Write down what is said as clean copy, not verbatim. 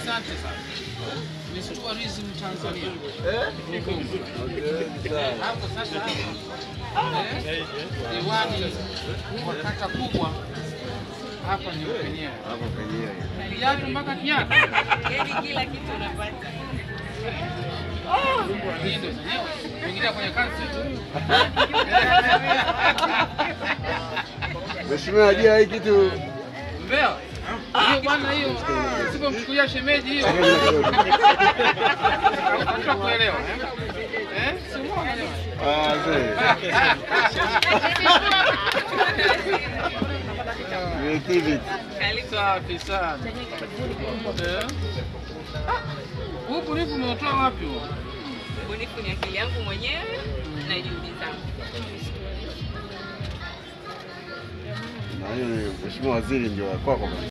Asante sana. Miss Tourism Tanzania. Hapo sasa diwani kwa kata kubwa hapa ni penyewe. Hapo penyewe. Viatu mpaka kiatu. Yaani kila kitu unapata. Hii ndio zenyewe. Ingia kwenye kansi tu. Mheshimiwa ajia hii kitu Mbea. Hiyo bwana hiyo. Usipomchukulia shemeji hiyo. Hutakuelewa. Si umeona jamani? creativity. Safi sana. Huu bunifu umetoa wapi huo? Bunifu ni akili yangu mwenyewe na juhudi zangu. Na hiyo Mheshimiwa Waziri ndio kwako.